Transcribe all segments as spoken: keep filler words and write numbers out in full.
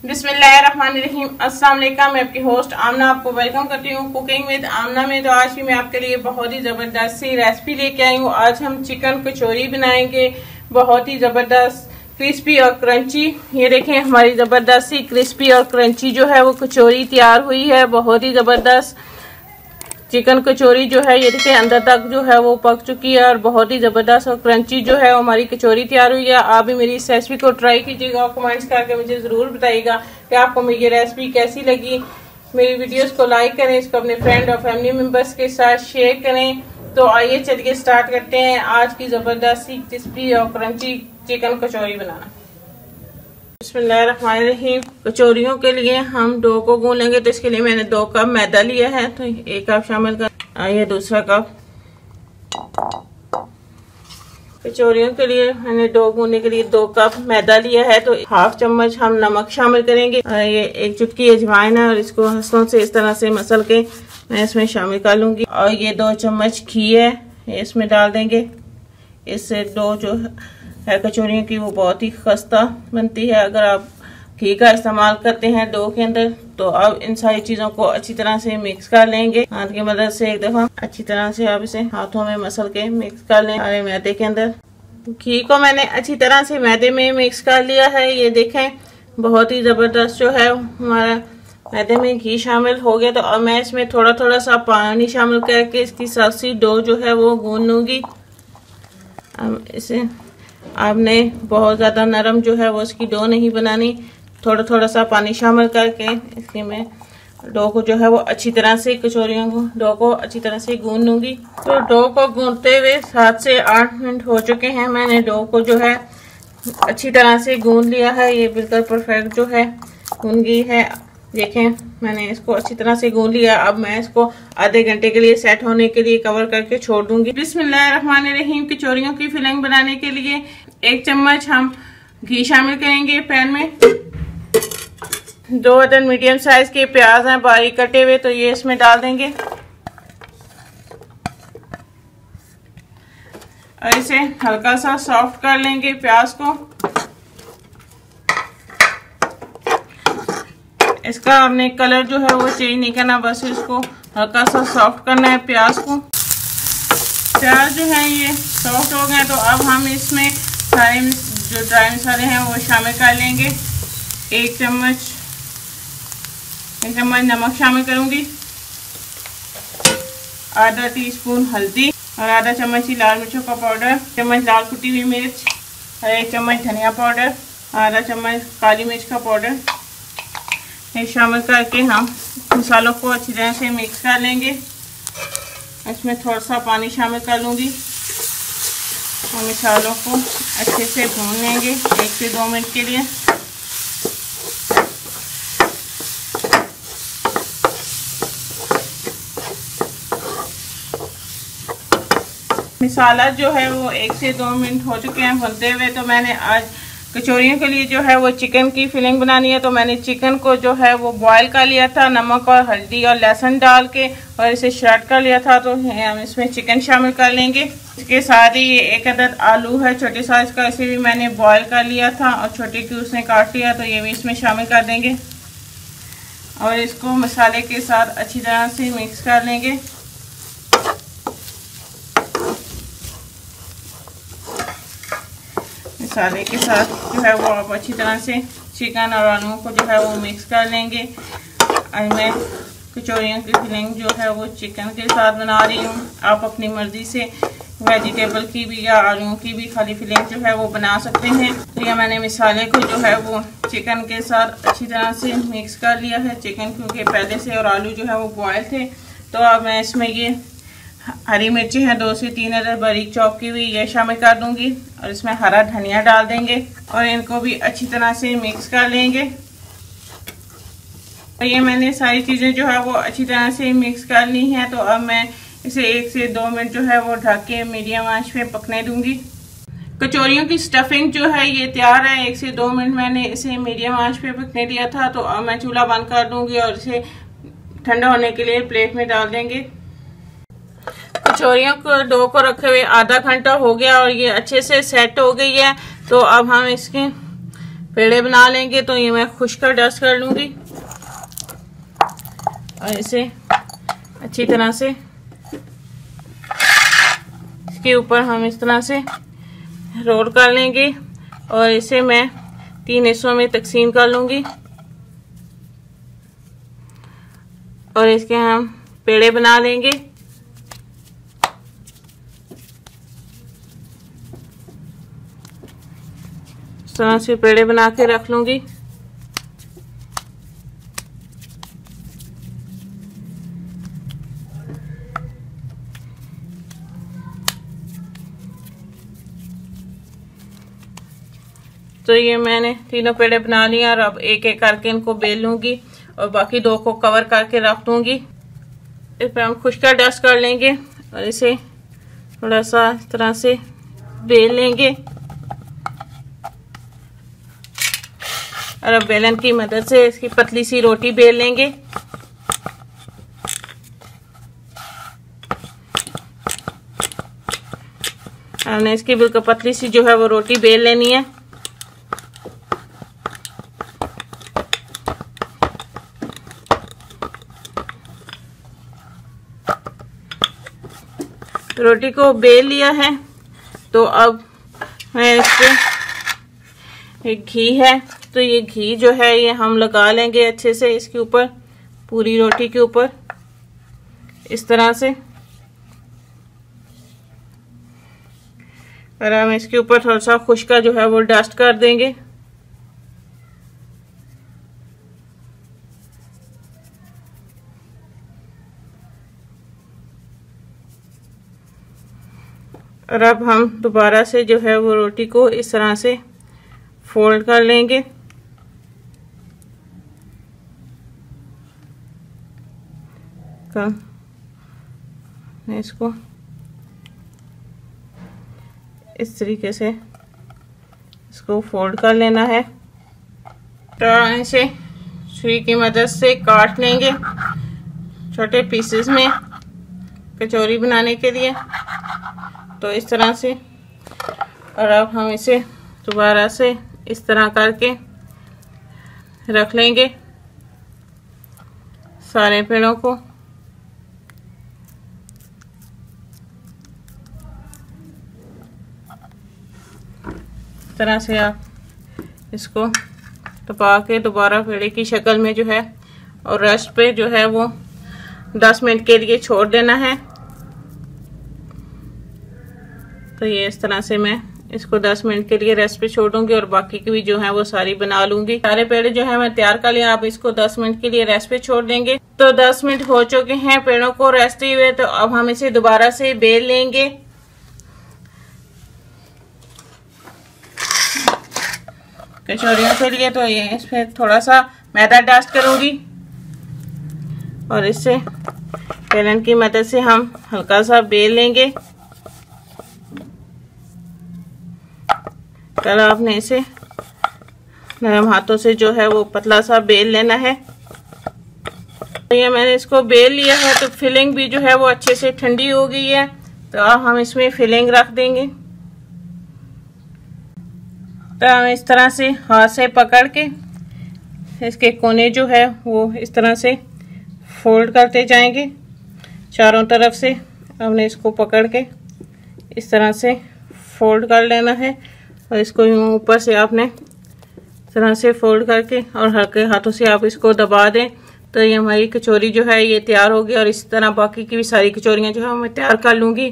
बिस्मिल्लाहिर्रहमानिर्रहीम। अस्सलाम वालेकुम। मैं आपकी होस्ट आमना आपको वेलकम करती हूँ कुकिंग विद आमना में। तो आज भी मैं आपके लिए बहुत ही ज़बरदस्त सी रेसिपी लेके आई हूँ। आज हम चिकन कचौरी बनाएंगे, बहुत ही ज़बरदस्त क्रिस्पी और क्रंची। ये देखें हमारी ज़बरदस्त सी क्रिस्पी और क्रंची जो है वो कचौरी तैयार हुई है। बहुत ही ज़बरदस्त चिकन कचौरी जो है ये देखिए अंदर तक जो है वो पक चुकी है और बहुत ही ज़बरदस्त और क्रंची जो है हमारी कचौरी तैयार हुई है। आप भी मेरी इस रेसिपी को ट्राई कीजिएगा और कमेंट्स करके मुझे ज़रूर बताइएगा कि आपको मेरी ये रेसिपी कैसी लगी। मेरी वीडियोस को लाइक करें, इसको अपने फ्रेंड और फैमिली मेम्बर्स के साथ शेयर करें। तो आइए चलिए स्टार्ट करते हैं आज की ज़बरदस्त सी क्रिस्पी और क्रंची चिकन कचौरी बनाना। बिस्मिल्लाहिर्रहमानिर्रहीम। कचौरियों के लिए हम डो को गूंद लेंगे। तो इसके लिए मैंने दो कप मैदा लिया है, तो एक कप शामिल कर, ये दूसरा कप। कचौरियों के लिए मैंने डो गूंदने के लिए दो कप मैदा लिया है, तो हाफ चम्मच हम नमक शामिल करेंगे। ये एक चुटकी अजवाइन है और इसको हंसों से इस तरह से मसल के मैं इसमें शामिल कर लूंगी। और ये दो चम्मच घी है, ये इसमें डाल देंगे। इससे डो जो है कचौरियों की वो बहुत ही खस्ता बनती है। अगर आप घी का इस्तेमाल करते हैं डो के अंदर, तो अब इन सारी चीजों को अच्छी तरह से मिक्स कर लेंगे। हाथ की मदद से एक दफा अच्छी तरह से आप इसे हाथों में मसल के मिक्स कर लें सारे मैदे के अंदर। घी को मैंने अच्छी तरह से मैदे में मिक्स कर लिया है। ये देखें बहुत ही जबरदस्त जो है हमारा मैदे में घी शामिल हो गया। तो अब मैं इसमें थोड़ा थोड़ा सा पानी शामिल करके इसकी सब्जी डो जो है वो गूंद लूंगी। अब इसे आपने बहुत ज़्यादा नरम जो है वो इसकी डो नहीं बनानी, थोड़ा थोड़ा सा पानी शामिल करके इसकी मैं डो को जो है वो अच्छी तरह से कचौरियों को डो को अच्छी तरह से गूंद लूंगी। तो डो को गूंदते हुए सात से आठ मिनट हो चुके हैं। मैंने डो को जो है अच्छी तरह से गूंद लिया है, ये बिल्कुल परफेक्ट जो है गूंद गई है। देखें मैंने इसको अच्छी तरह से गूंद लिया। अब मैं इसको आधे घंटे के लिए सेट होने के लिए कवर करके छोड़ दूंगी। बिस्मिल्लाहिर्रहमानिर्रहीम। कचौरियों की फिलिंग बनाने के लिए एक चम्मच हम घी शामिल करेंगे पैन में। दो अदद मीडियम साइज के प्याज हैं बारीक कटे हुए, तो ये इसमें डाल देंगे और इसे हल्का सा सॉफ्ट कर लेंगे प्याज को। इसका आपने कलर जो है वो चेंज नहीं करना, बस इसको हल्का सा सॉफ्ट करना है प्याज को। प्याज जो है ये सॉफ्ट हो गए, तो अब हम इसमें सारे जो ड्राई मसाले हैं वो शामिल कर लेंगे। एक चम्मच एक चम्मच नमक शामिल करूंगी, आधा टीस्पून हल्दी और आधा चम्मच ही लाल मिर्चों का पाउडर, चम्मच लाल कुटी हुई मिर्च और एक चम्मच धनिया पाउडर, आधा चम्मच काली मिर्च का पाउडर ये शामिल करके हम मसालों को अच्छी तरह से मिक्स कर लेंगे। इसमें थोड़ा सा पानी शामिल कर लूँगी और मसालों को अच्छे से भून लेंगे एक से दो मिनट के लिए। मसाला जो है वो एक से दो मिनट हो चुके हैं भुनते हुए। तो मैंने आज कचौरियों के लिए जो है वो चिकन की फिलिंग बनानी है, तो मैंने चिकन को जो है वो बॉईल कर लिया था नमक और हल्दी और लहसुन डाल के और इसे श्रेड कर लिया था। तो हम इसमें चिकन शामिल कर लेंगे। इसके साथ ही ये एक अदद आलू है छोटे साइज का, इसे भी मैंने बॉईल कर लिया था और छोटे क्यूब्स में काट लिया, तो ये भी इसमें शामिल कर देंगे और इसको मसाले के साथ अच्छी तरह से मिक्स कर लेंगे। मसाले के साथ जो है वो आप अच्छी तरह से चिकन और आलूओं को जो है वो मिक्स कर लेंगे। और मैं कचौरियों की फिलिंग जो है वो चिकन के साथ बना रही हूँ। आप अपनी मर्जी से वेजिटेबल की भी या आलूओं की भी खाली फिलिंग जो है वो बना सकते हैं। तो ये मैंने मसाले को जो है वो चिकन के साथ अच्छी तरह से मिक्स कर लिया है। चिकन क्योंकि पहले से और आलू जो है वो बॉयल थे। तो अब मैं इसमें ये हरी मिर्ची है दो से तीन अदद बारीक चॉप की हुई, ये शामिल कर दूंगी और इसमें हरा धनिया डाल देंगे और इनको भी अच्छी तरह से मिक्स कर लेंगे। तो ये मैंने सारी चीज़ें जो है वो अच्छी तरह से मिक्स कर ली हैं। तो अब मैं इसे एक से दो मिनट जो है वो ढक के मीडियम आंच पे पकने दूंगी। कचौरियों की स्टफिंग जो है ये तैयार है। एक से दो मिनट मैंने इसे मीडियम आंच पे पकने दिया था। तो अब मैं चूल्हा बंद कर दूंगी और इसे ठंडा होने के लिए प्लेट में डाल देंगे। कचौरियों को डो को रखे हुए आधा घंटा हो गया और ये अच्छे से सेट हो गई है। तो अब हम इसकी पेड़े बना लेंगे। तो ये मैं खुश्क कर डस्ट कर लूँगी और इसे अच्छी तरह से इसके ऊपर हम इस तरह से रोल कर लेंगे और इसे मैं तीन हिस्सों में तकसीम कर लूँगी और इसके हम पेड़े बना लेंगे। इस तरह से पेड़े बना के रख लूँगी। तो ये मैंने तीनों पेड़े बना लिया और अब एक एक करके इनको बेल लूँगी और बाकी दो को कवर करके रख दूँगी। इस पर हम खुश्क डस्ट कर लेंगे और इसे थोड़ा सा इस तरह से बेल लेंगे और अब बेलन की मदद से इसकी पतली सी रोटी बेल लेंगे। हमने इसकी बिल्कुल पतली सी जो है वो रोटी बेल लेनी है। रोटी को बेल लिया है तो अब मैं इसके एक घी है तो ये घी जो है ये हम लगा लेंगे अच्छे से इसके ऊपर, पूरी रोटी के ऊपर इस तरह से। और हम इसके ऊपर थोड़ा सा खुश्क जो है वो डस्ट कर देंगे। और अब हम दोबारा से जो है वो रोटी को इस तरह से फोल्ड कर लेंगे। इसको इस तरीके से इसको फोल्ड कर लेना है। तो इसे छुरी की मदद से काट लेंगे छोटे पीसेस में कचौरी बनाने के लिए। तो इस तरह से और अब हम इसे दोबारा से इस तरह करके रख लेंगे सारे पेड़ों को। इस तरह से आप इसको दबा के दोबारा पेड़े की शक्ल में जो है और रेस्ट पे जो है वो दस मिनट के लिए छोड़ देना है। तो ये इस तरह से मैं इसको दस मिनट के लिए रेस्ट पे छोड़ूंगी और बाकी की भी जो है वो सारी बना लूंगी। सारे पेड़े जो है मैं तैयार कर लिया। आप इसको दस मिनट के लिए रेस्ट पे छोड़ देंगे। तो दस मिनट हो चुके हैं पेड़ों को रेस्ट हुए। तो अब हम इसे दोबारा से बेल लेंगे। कचौरियों के लिए तो ये इस पे थोड़ा सा मैदा डस्ट करूंगी और इससे बेलन की मदद से हम हल्का सा बेल लेंगे। कल आपने इसे नरम हाथों से जो है वो पतला सा बेल लेना है। तो ये मैंने इसको बेल लिया है। तो फिलिंग भी जो है वो अच्छे से ठंडी हो गई है। तो अब हम इसमें फिलिंग रख देंगे। तो हम इस तरह से हाथ से पकड़ के इसके कोने जो है वो इस तरह से फोल्ड करते जाएंगे चारों तरफ से। हमने इसको पकड़ के इस तरह से फोल्ड कर लेना है और इसको ऊपर से आपने इस तरह से फोल्ड करके और हल्के हाथों से आप इसको दबा दें। तो ये हमारी कचौरी जो है ये तैयार होगी और इस तरह बाकी की भी सारी कचौरियाँ जो है मैं तैयार कर लूँगी।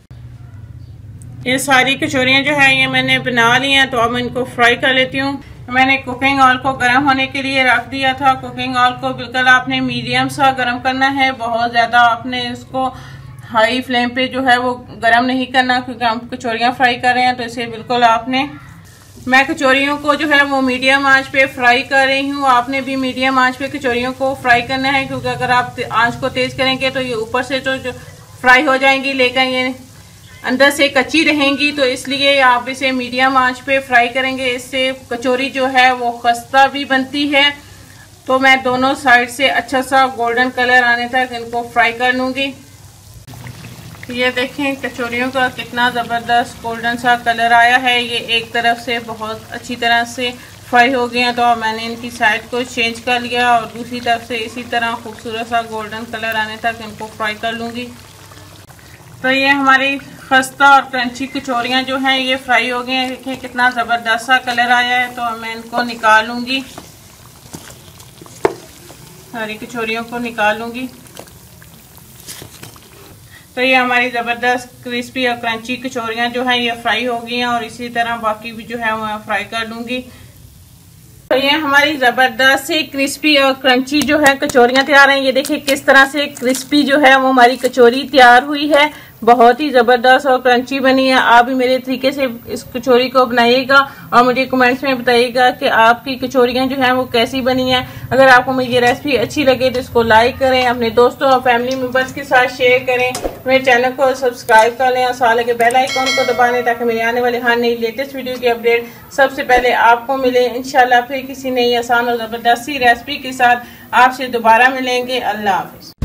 ये सारी कचौरियाँ जो है ये मैंने बना ली हैं। तो अब मैं इनको फ्राई कर लेती हूँ। मैंने कुकिंग ऑयल को गर्म होने के लिए रख दिया था। कुकिंग ऑयल को बिल्कुल आपने मीडियम सा गर्म करना है। बहुत ज़्यादा आपने इसको हाई फ्लेम पे जो है वो गर्म नहीं करना, क्योंकि हम कचौरियाँ फ्राई कर रहे हैं। तो इसे बिल्कुल आपने, मैं कचौरियों को जो है वो मीडियम आंच पे फ्राई कर रही हूँ। आपने भी मीडियम आंच पे कचौरियों को फ्राई करना है, क्योंकि अगर आप आंच को तेज करेंगे तो ये ऊपर से तो जो फ्राई हो जाएंगी लेकिन ये अंदर से कच्ची रहेंगी। तो इसलिए आप इसे मीडियम आंच पे फ्राई करेंगे। इससे कचौरी जो है वो खस्ता भी बनती है। तो मैं दोनों साइड से अच्छा सा गोल्डन कलर आने तक इनको फ्राई कर लूँगी। ये देखें कचौरियों का कितना ज़बरदस्त गोल्डन सा कलर आया है। ये एक तरफ से बहुत अच्छी तरह से फ्राई हो गए हैं तो मैंने इनकी साइड को चेंज कर लिया और दूसरी तरफ से इसी तरह खूबसूरत सा गोल्डन कलर आने तक इनको फ्राई कर लूँगी। तो ये हमारी खस्ता और क्रंची कचौरियाँ जो हैं ये फ्राई हो गए हैं। देखिए कितना ज़बरदस्त सा कलर आया है। तो मैं इनको निकालूंगी, सारी कचौरियों को निकालूंगी। तो ये हमारी ज़बरदस्त क्रिस्पी और क्रंची कचौरियाँ जो हैं ये फ्राई हो गई हैं और इसी तरह बाकी भी जो है वो फ्राई कर लूँगी। तो ये हमारी ज़बरदस्त सी क्रिस्पी और क्रंची जो है कचौरियाँ तैयार हैं। ये देखिए किस तरह से क्रिस्पी जो है वो हमारी कचौरी तैयार हुई है। बहुत ही ज़बरदस्त और क्रंची बनी है। आप भी मेरे तरीके से इस कचौरी को बनाइएगा और मुझे कमेंट्स में बताइएगा कि आपकी कचौरियाँ जो हैं वो कैसी बनी हैं। अगर आपको मेरी ये रेसिपी अच्छी लगे तो इसको लाइक करें, अपने दोस्तों और फैमिली मेम्बर्स के साथ शेयर करें, मेरे चैनल को सब्सक्राइब कर लें और साथ लगे बेल आइकॉन को दबा लें ताकि मेरी आने वाली हर नई लेटेस्ट वीडियो की अपडेट सबसे पहले आपको मिले। इंशाल्लाह फिर किसी नई आसान और ज़बरदस्त सी रेसिपी के साथ आपसे दोबारा मिलेंगे। अल्लाह हाफिज़।